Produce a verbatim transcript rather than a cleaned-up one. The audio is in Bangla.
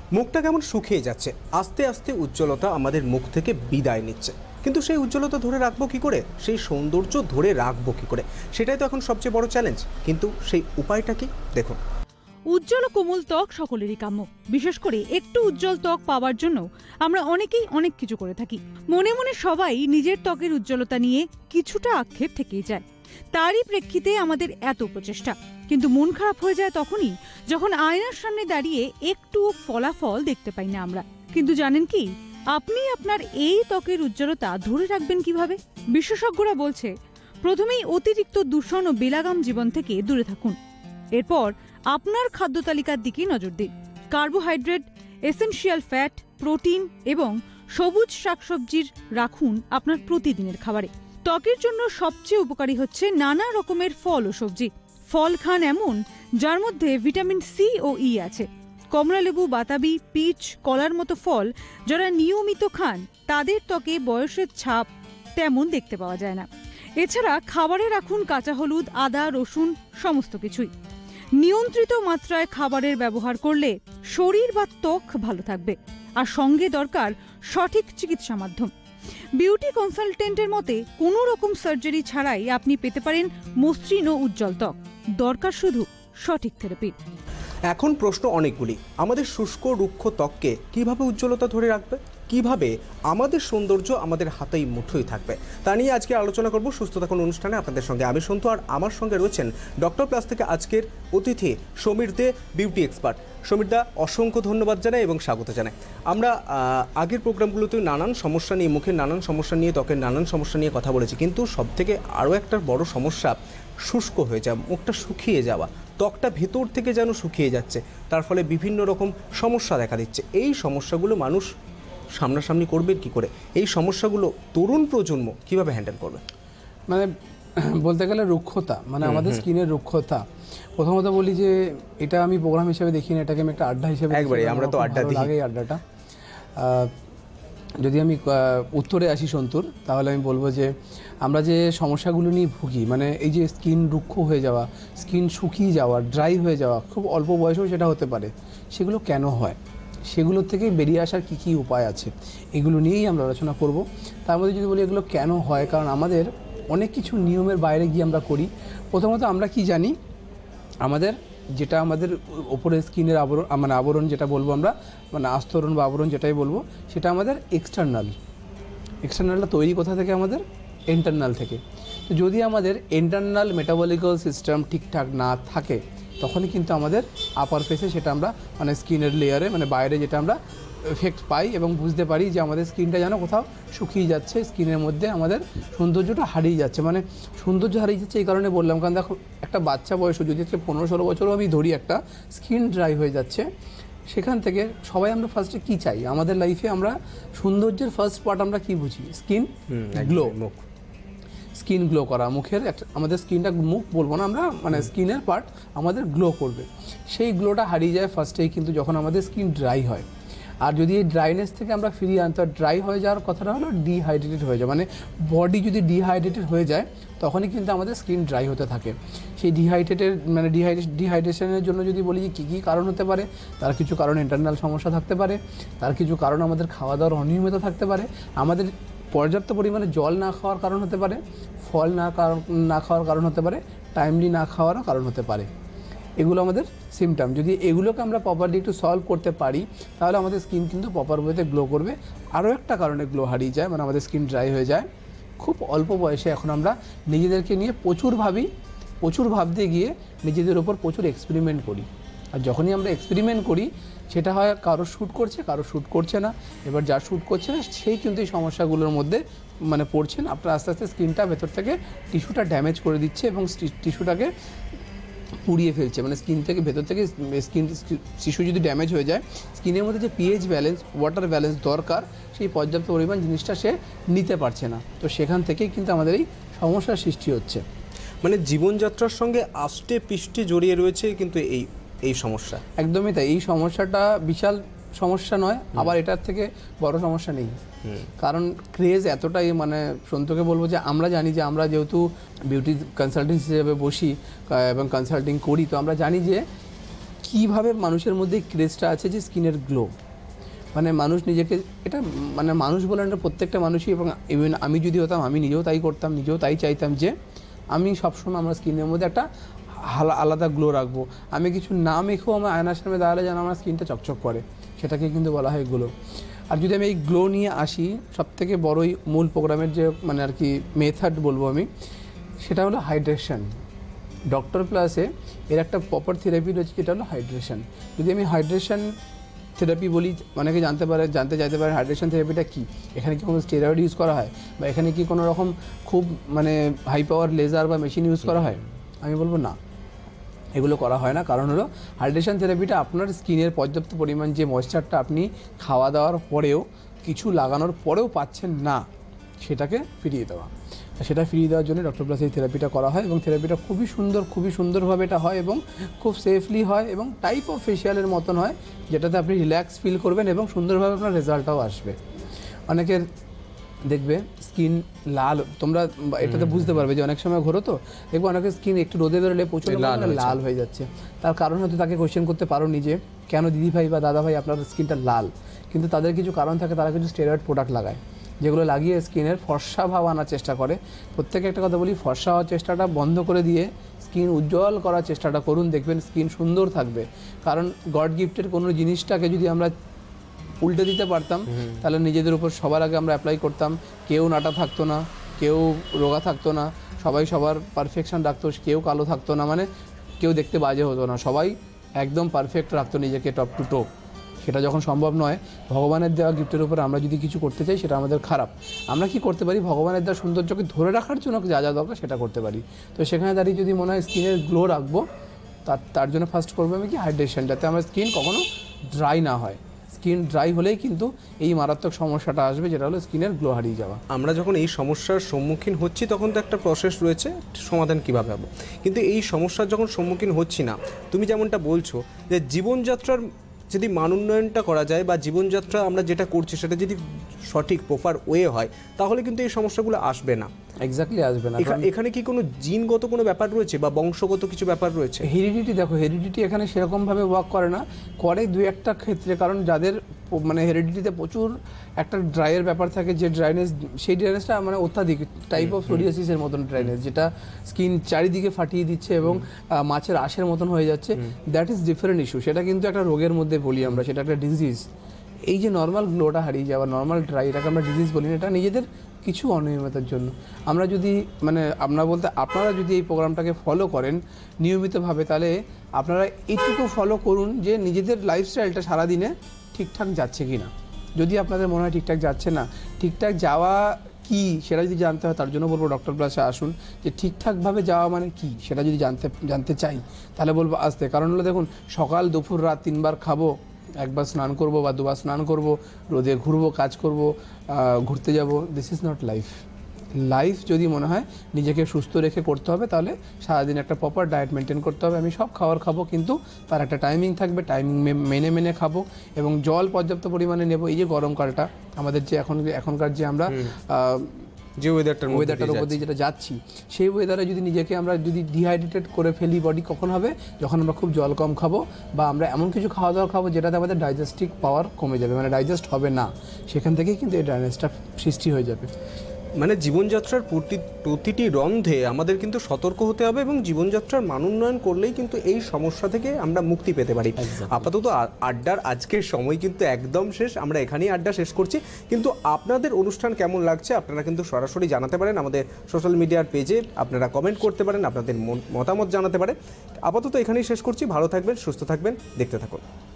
মুখটা কেমন শুকিয়ে যাচ্ছে, আস্তে আস্তে উজ্জ্বলতা আমাদের মুখ থেকে বিদায় নিচ্ছে। কিন্তু সেই উজ্জ্বলতা ধরে রাখবো কি করে, সেই সৌন্দর্য ধরে রাখবো কি করে, সেটাই তো এখন সবচেয়ে বড় চ্যালেঞ্জ। কিন্তু সেই উপায়টা কি, দেখুন। উজ্জ্বল ও কোমল ত্বক সকলেরই কাম্য। বিশেষ করে একটু উজ্জ্বল ত্বক পাওয়ার জন্য আমরা অনেকেই অনেক কিছু করে থাকি। মনে মনে সবাই নিজের ত্বকের উজ্জ্বলতা নিয়ে কিছুটা আক্ষেপ থেকেই যায়। তারই প্রেক্ষিতে আমাদের এত প্রচেষ্টা। কিন্তু মন খারাপ হয়ে যায় তখনই যখন আয়নার সামনে দাঁড়িয়ে একটু ফলাফল দেখতে পাই না আমরা। কিন্তু জানেন কি, আপনি আপনার এই ত্বকের উজ্জ্বলতা ধরে রাখবেন কিভাবে? বিশেষজ্ঞরা বলছে, প্রথমেই অতিরিক্ত দূষণ ও বেলাগাম জীবন থেকে দূরে থাকুন। এরপর আপনার খাদ্য তালিকার দিকে নজর দিন। কার্বোহাইড্রেট, এসেনশিয়াল ফ্যাট, প্রোটিন এবং সবুজ শাকসবজির রাখুন আপনার প্রতিদিনের খাবারে। ত্বকের জন্য সবচেয়ে উপকারী হচ্ছে নানা রকমের ফল ও সবজি। ফল খান এমন যার মধ্যে ভিটামিন সি ও ই আছে। কমলালেবু, বাতাবি, পিচ, কলার মতো ফল যারা নিয়মিত খান তাদের ত্বকে বয়সের ছাপ তেমন দেখতে পাওয়া যায় না। এছাড়া খাবারে রাখুন কাঁচা হলুদ, আদা, রসুন, সমস্ত কিছুই। নিয়ন্ত্রিত মাত্রায় খাবারের ব্যবহার করলে শরীর বা ত্বক ভালো থাকবে। আর সঙ্গে দরকার সঠিক চিকিৎসা মাধ্যম। বিউটি কনসালটেন্টের মতে কোনো রকম সার্জারি ছাড়াই আপনি পেতে পারেন মসৃণ ও উজ্জ্বল ত্বক। দরকার শুধু সঠিক থেরাপি। এখন প্রশ্ন অনেকগুলি। আমাদের শুষ্ক রুক্ষ ত্বককে কিভাবে উজ্জ্বলতা ধরে রাখবে, কিভাবে আমাদের সৌন্দর্য আমাদের হাতেই মুঠোই থাকবে, তা নিয়ে আজকে আলোচনা করব সুস্থ থাকুন অনুষ্ঠানে আপনাদের সঙ্গে। আমি সন্তু, আর আমার সঙ্গে রয়েছেন ডক্টর প্লাস থেকে আজকের অতিথি সমীর দে, বিউটি এক্সপার্ট। সমীর দা, অসংখ্য ধন্যবাদ জানাই এবং স্বাগত জানাই। আমরা আগের প্রোগ্রামগুলোতে নানান সমস্যা নিয়ে, মুখের নানান সমস্যা নিয়ে, ত্বকের নানান সমস্যা নিয়ে কথা বলেছি, কিন্তু সবথেকে আরও একটা বড় সমস্যা শুষ্ক হয়ে যাওয়া, মুখটা শুকিয়ে যাওয়া, ত্বকটা ভেতর থেকে যেন শুকিয়ে যাচ্ছে, তার ফলে বিভিন্ন রকম সমস্যা দেখা দিচ্ছে। এই সমস্যাগুলো মানুষ সামনাসামনি করবে কি করে, এই সমস্যাগুলো তরুণ প্রজন্ম কিভাবে হ্যান্ডেল করবে? মানে বলতে গেলে রুক্ষতা, মানে আমাদের স্কিনের রুক্ষতা। প্রথমত বলি যে এটা আমি প্রোগ্রাম হিসেবে দেখি না, এটাকে আমি একটা আড্ডা হিসেবে একবারে আমরা তো আড্ডা দিই, লাগে আড্ডাটা। যদি আমি উত্তরে আসি সন্তুর, তাহলে আমি বলবো যে আমরা যে সমস্যাগুলো নিয়ে ভুগি, মানে এই যে স্কিন রুক্ষ হয়ে যাওয়া, স্কিন শুকিয়ে যাওয়া, ড্রাই হয়ে যাওয়া, খুব অল্প বয়সেও সেটা হতে পারে, সেগুলো কেন হয়, সেগুলোর থেকে বেরিয়ে আসার কী কী উপায় আছে, এগুলো নিয়েই আমরা আলোচনা করব। তার মধ্যে যদি বলি এগুলো কেন হয়, কারণ আমাদের অনেক কিছু নিয়মের বাইরে গিয়ে আমরা করি। প্রথমত আমরা কি জানি, আমাদের যেটা আমাদের ওপরে স্কিনের আবরণ, মানে আবরণ যেটা বলবো আমরা, মানে আস্তরণ বা আবরণ যেটাই বলবো, সেটা আমাদের এক্সটার্নাল। এক্সটার্নালটা তৈরি কোথা থেকে? আমাদের ইন্টারনাল থেকে। তো যদি আমাদের ইন্টারনাল মেটাবলিক্যাল সিস্টেম ঠিকঠাক না থাকে, তখনই কিন্তু আমাদের আপার ফেসে সেটা আমরা, মানে স্কিনের লেয়ারে, মানে বাইরে যেটা আমরা এফেক্ট পাই এবং বুঝতে পারি যে আমাদের স্কিনটা যেন কোথাও শুকিয়ে যাচ্ছে, স্কিনের মধ্যে আমাদের সৌন্দর্যটা হারিয়ে যাচ্ছে। মানে সৌন্দর্য হারিয়ে যাচ্ছে এই কারণে বললাম, কারণ দেখো একটা বাচ্চা বয়সও যদি হচ্ছে পনেরো ষোলো বছরও আমি ধরি, একটা স্কিন ড্রাই হয়ে যাচ্ছে, সেখান থেকে সবাই আমরা ফার্স্টে কী চাই আমাদের লাইফে? আমরা সৌন্দর্যের ফার্স্ট পার্ট আমরা কী বুঝি? স্কিন গ্লো, মুখ, স্কিন গ্লো করা, মুখের একটা, আমাদের স্কিনটা, মুখ বলবো না আমরা, মানে স্কিনের পার্ট আমাদের গ্লো করবে। সেই গ্লোটা হারিয়ে যায় ফার্স্টেই কিন্তু যখন আমাদের স্কিন ড্রাই হয়। আর যদি এই ড্রাইনেস থেকে আমরা ফিরিয়ে আনতে, ড্রাই হয়ে যাওয়ার কথাটা হলো ডিহাইড্রেটেড হয়ে যায়, মানে বডি যদি ডিহাইড্রেটেড হয়ে যায় তখনই কিন্তু আমাদের স্কিন ড্রাই হতে থাকে। সেই ডিহাইড্রেটেড, মানে ডিহাইড্রে ডিহাইড্রেশনের জন্য যদি বলি যে কী কী কারণ হতে পারে, তার কিছু কারণ ইন্টারনাল সমস্যা থাকতে পারে, তার কিছু কারণ আমাদের খাওয়া দাওয়ার অনিয়মিত থাকতে পারে, আমাদের পর্যাপ্ত পরিমাণে জল না খাওয়ার কারণ হতে পারে, ফল না কারণ না খাওয়ার কারণ হতে পারে, টাইমলি না খাওয়ারও কারণ হতে পারে। এগুলো আমাদের সিমটম। যদি এগুলোকে আমরা প্রপারলি একটু সলভ করতে পারি, তাহলে আমাদের স্কিন কিন্তু প্রপার ওয়েতে গ্লো করবে। আরও একটা কারণে গ্লো হারিয়ে যায়, মানে আমাদের স্কিন ড্রাই হয়ে যায় খুব অল্প বয়সে। এখন আমরা নিজেদেরকে নিয়ে প্রচুর ভাবি, প্রচুর ভাবতে গিয়ে নিজেদের ওপর প্রচুর এক্সপেরিমেন্ট করি। আর যখনই আমরা এক্সপেরিমেন্ট করি, সেটা হয় কারো শ্যুট করছে, কারো শ্যুট করছে না। এবার যা শ্যুট করছে না, সেই কিন্তু এই সমস্যাগুলোর মধ্যে মানে পড়ছেন। আপনার আস্তে আস্তে স্কিনটা ভেতর থেকে টিস্যুটা ড্যামেজ করে দিচ্ছে এবং টিস্যুটাকে পুড়িয়ে ফেলছে। মানে স্কিন থেকে ভেতর থেকে স্কিন টিস্যু যদি ড্যামেজ হয়ে যায়, স্কিনের মধ্যে যে পিএইচ ব্যালেন্স, ওয়াটার ব্যালেন্স দরকার, সেই পর্যাপ্ত পরিমাণ জিনিসটা সে নিতে পারছে না। তো সেখান থেকেই কিন্তু আমাদের এই সমস্যার সৃষ্টি হচ্ছে। মানে জীবনযাত্রার সঙ্গে আষ্টে পিষ্টে জড়িয়ে রয়েছে কিন্তু এই এই সমস্যা। একদমই তাই। এই সমস্যাটা বিশাল সমস্যা নয়, আবার এটার থেকে বড় সমস্যা নেই। কারণ ক্রেজ এতটাই, মানে সন্তকে বলবো যে আমরা জানি যে আমরা যেহেতু বিউটি কনসালটেন্সি হিসেবে বসি এবং কনসাল্টিং করি, তো আমরা জানি যে কীভাবে মানুষের মধ্যে ক্রেজটা আছে যে স্কিনের গ্লো, মানে মানুষ নিজেকে এটা মানে মানুষ বলে না, প্রত্যেকটা মানুষই, এবং ইভেন আমি যদি হতাম আমি নিজেও তাই করতাম, নিজেও তাই চাইতাম যে আমি সবসময় আমার স্কিনের মধ্যে একটা আলাদা গ্লো রাখবো। আমি কিছু না মেখেও আমার আয়নার সামনে দাঁড়ালে যেন আমার স্কিনটা চকচক করে, সেটাকে কিন্তু বলা হয় গ্লো। আর যদি আমি এই গ্লো নিয়ে আসি, সবথেকে বড়ই মূল প্রোগ্রামের যে মানে আর কি মেথড বলবো আমি, সেটা হলো হাইড্রেশন। ডক্টর প্লাসে এর একটা প্রপার থেরাপি রয়েছে, যেটা হলো হাইড্রেশন। যদি আমি হাইড্রেশন থেরাপি বলি, অনেকে জানতে পারে জানতে চাইতে পারে হাইড্রেশন থেরাপিটা কী, এখানে কি কোনো স্টেরয়েড ইউজ করা হয়, বা এখানে কি কোনো রকম খুব মানে হাই পাওয়ার লেজার বা মেশিন ইউজ করা হয়? আমি বলবো না, এগুলো করা হয় না। কারণ হলো হাইড্রেশন থেরাপিটা আপনার স্কিনের পর্যাপ্ত পরিমাণ যে ময়েশ্চারটা আপনি খাওয়া দাওয়ার পরেও, কিছু লাগানোর পরেও পাচ্ছেন না, সেটাকে ফিরিয়ে দেওয়া। সেটা ফিরিয়ে দেওয়ার জন্য ডক্টর প্লাস এই থেরাপিটা করা হয়, এবং থেরাপিটা খুবই সুন্দর, খুবই সুন্দরভাবে এটা হয় এবং খুব সেফলি হয়, এবং টাইপ অফ ফেশিয়ালের মতন হয়, যেটাতে আপনি রিল্যাক্স ফিল করবেন এবং সুন্দরভাবে আপনার রেজাল্টটাও আসবে। অনেকের দেখবে স্কিন লাল, তোমরা এটাতে বুঝতে পারবে যে অনেক সময় ঘোরো তো দেখবো অনেকের স্কিন একটু রোদে বেরোলে প্রচুর লাল হয়ে যাচ্ছে। তার কারণ হয়তো তাকে কোয়েশ্চেন করতে পারো নিজে, কেন দিদিভাই বা দাদাভাই আপনার স্কিনটা লাল? কিন্তু তাদের কিছু কারণ থাকে, তারা কিছু স্টেরয়েড প্রোডাক্ট লাগায়, যেগুলো লাগিয়ে স্কিনের ফর্সা ভাব আনার চেষ্টা করে। প্রত্যেকে একটা কথা বলি, ফর্সা হওয়ার চেষ্টাটা বন্ধ করে দিয়ে স্কিন উজ্জ্বল করার চেষ্টাটা করুন, দেখবেন স্কিন সুন্দর থাকবে। কারণ গড গিফটের কোনো জিনিসটাকে যদি আমরা উল্টে দিতে পারতাম, তাহলে নিজেদের উপর সবার আগে আমরা অ্যাপ্লাই করতাম, কেউ নাটা থাকতো না, কেউ রোগা থাকতো না, সবাই সবার পারফেকশন রাখতো, কেউ কালো থাকতো না, মানে কেউ দেখতে বাজে হতো না, সবাই একদম পারফেক্ট রাখতো নিজেকে টপ টু টো। সেটা যখন সম্ভব নয়, ভগবানের দেওয়া গিফটের উপর আমরা যদি কিছু করতে চাই, সেটা আমাদের খারাপ। আমরা কি করতে পারি, ভগবানের দেওয়া সৌন্দর্যকে ধরে রাখার জন্য যা যা দরকার সেটা করতে পারি। তো সেখানে দাঁড়িয়ে যদি মনে হয় স্কিনের গ্লো রাখবো, তার তার জন্য ফার্স্ট করবো আমি কি হাইড্রেশন, যাতে আমার স্কিন কখনো ড্রাই না হয়। স্কিন ড্রাই হলেই কিন্তু এই মারাত্মক সমস্যাটা আসবে, যেটা হলো স্কিনের গ্লো হারিয়ে যাওয়া। আমরা যখন এই সমস্যার সম্মুখীন হচ্ছি, তখন তো একটা প্রসেস রয়েছে সমাধান কীভাবে হবে। কিন্তু এই সমস্যার যখন সম্মুখীন হচ্ছি না, তুমি যেমনটা বলছো যে জীবনযাত্রার যদি মান উন্নয়নটা করা যায়, বা জীবনযাত্রা আমরা যেটা করছি সেটা যদি সঠিক প্রপার ওয়ে হয়, তাহলে কিন্তু এই সমস্যাগুলো আসবে না। এক্স্যাক্টলি আসবে না। এখানে কি কোনো জিনগত কোনো ব্যাপার রয়েছে বা বংশগত কিছু ব্যাপার রয়েছে? হেরিডিটি, দেখো হেরিডিটি এখানে সেরকমভাবে ওয়ার্ক করে না, করে দুই একটা ক্ষেত্রে। কারণ যাদের মানে হেরিডিটিতে প্রচুর একটা ড্রাইয়ের ব্যাপার থাকে, যে ড্রাইনেস, সেই ড্রাইনেসটা মানে অত্যাধিক টাইপ অফ সোরিয়াসিসের মতন ড্রাইনেস, যেটা স্কিন চারিদিকে ফাটিয়ে দিচ্ছে এবং মাছের আঁশের মতন হয়ে যাচ্ছে, দ্যাট ইজ ডিফারেন্ট ইস্যু। সেটা কিন্তু একটা রোগের মধ্যে বলি আমরা, সেটা একটা ডিজিজ। এই যে নর্মাল গ্লোটা হারিয়ে যাওয়া, নর্মাল ড্রাই, এটাকে আমরা ডিজিজ বলি না, এটা নিজেদের কিছু অনিয়মিতার জন্য। আমরা যদি মানে আমরা বলতে আপনারা যদি এই প্রোগ্রামটাকে ফলো করেন নিয়মিতভাবে, তাহলে আপনারা এইটুকু ফলো করুন যে নিজেদের লাইফস্টাইলটা সারাদিনে ঠিকঠাক যাচ্ছে কি না। যদি আপনাদের মনে হয় ঠিকঠাক যাচ্ছে না, ঠিকঠাক যাওয়া কি সেটা যদি জানতে হয়, তার জন্য বলবো ডক্টর প্লাসে আসুন। যে ঠিকঠাকভাবে যাওয়া মানে কি সেটা যদি জানতে জানতে চাই, তাহলে বলবো আসতে। কারণ হলো দেখুন, সকাল দুপুর রাত তিনবার খাবো, একবার স্নান করব বা দুবার স্নান করব, রোদে ঘুরবো, কাজ করব, ঘুরতে যাব, this is not life. Life যদি মনে হয় নিজেকে সুস্থ রেখে করতে হবে, তাহলে সারাদিন একটা প্রপার ডায়েট মেনটেন করতে হবে। আমি সব খাবার খাবো, কিন্তু তার একটা টাইমিং থাকবে, টাইমিং মেনে মেনে খাবো, এবং জল পর্যাপ্ত পরিমাণে নেব। এই যে গরমকালটা আমাদের, যে এখন এখনকার যে আমরা যে ওয়েদারটার ওয়েদারটার উপর দিয়ে যেটা যাচ্ছি, সেই ওয়েদারে যদি নিজেকে আমরা যদি ডিহাইড্রেটেড করে ফেলি বডি, কখন হবে? যখন আমরা খুব জল কম খাবো, বা আমরা এমন কিছু খাওয়া দাওয়া খাবো যেটাতে আমাদের ডাইজেস্টিভ পাওয়ার কমে যাবে, মানে ডাইজেস্ট হবে না। সেখান থেকেই কিন্তু এই ড্রাইনেসটা সৃষ্টি হয়ে যাবে। মানে জীবনযাত্রার প্রতি প্রতিটি রন্ধে আমাদের কিন্তু সতর্ক হতে হবে, এবং জীবনযাত্রার মান উন্নয়ন করলেই কিন্তু এই সমস্যা থেকে আমরা মুক্তি পেতে পারি। আপাতত আড্ডার আজকের সময় কিন্তু একদম শেষ, আমরা এখানেই আড্ডা শেষ করছি। কিন্তু আপনাদের অনুষ্ঠান কেমন লাগছে আপনারা কিন্তু সরাসরি জানাতে পারেন আমাদের সোশ্যাল মিডিয়ার পেজে, আপনারা কমেন্ট করতে পারেন, আপনাদের মতামত জানাতে পারেন। আপাতত এখানেই শেষ করছি। ভালো থাকবেন, সুস্থ থাকবেন, দেখতে থাকুন।